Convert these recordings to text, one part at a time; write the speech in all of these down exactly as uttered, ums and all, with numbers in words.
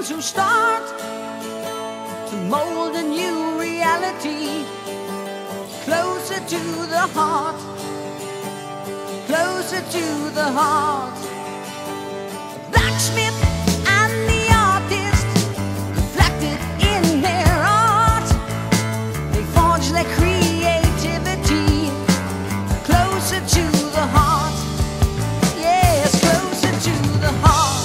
ones who start to mold a new reality, closer to the heart, closer to the heart. The blacksmith and the artist reflected in their art. They forge their creativity closer to the heart. Yes, closer to the heart.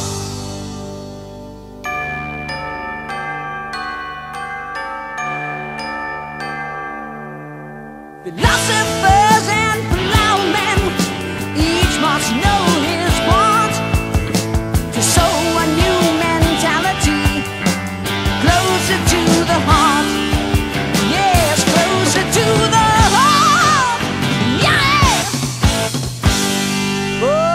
Philosophers and plowmen each must know his part to sow a new mentality closer to the heart. Yes, closer to the heart. Yeah. Oh.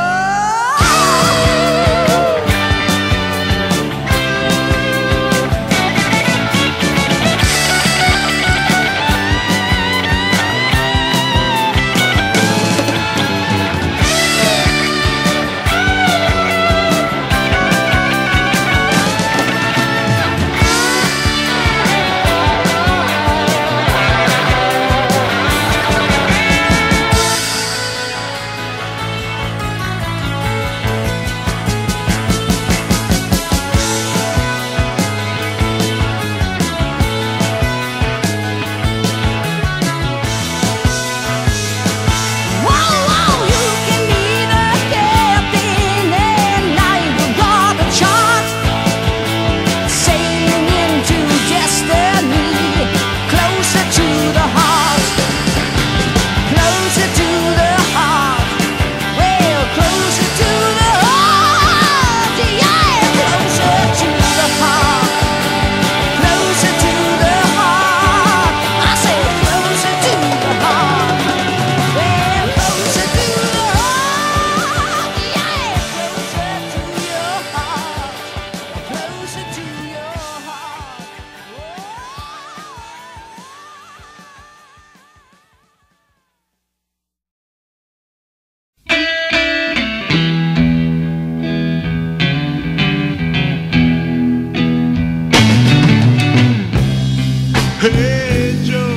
Hey Joe,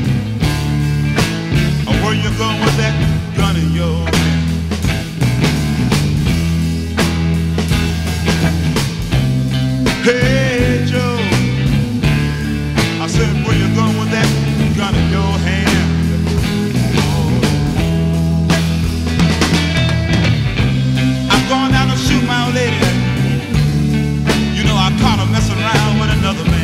where you going with that gun in your hand? Hey Joe, I said where you going with that gun in your hand? Oh. I'm going down to shoot my old lady. You know I caught her messing around with another man.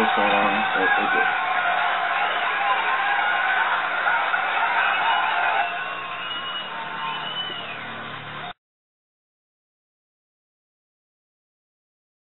what's going on. It, it